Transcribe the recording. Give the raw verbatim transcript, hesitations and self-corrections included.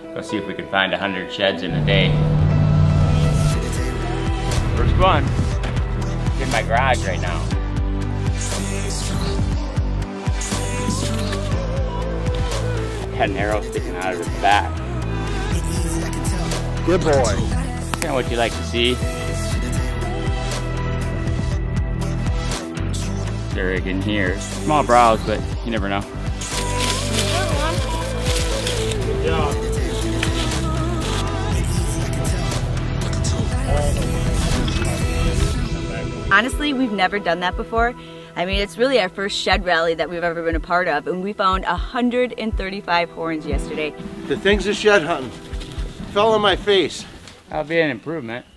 Go see if we can find a hundred sheds in a day. First one. It's in my garage right now. Had an arrow sticking out of his back. Good boy. Kind of what you like to see. They're in here. Small browse, but you never know. Good job. Honestly, we've never done that before. I mean, it's really our first shed rally that we've ever been a part of, and we found one hundred thirty-five horns yesterday. The things of shed hunting fell on my face. That'll be an improvement.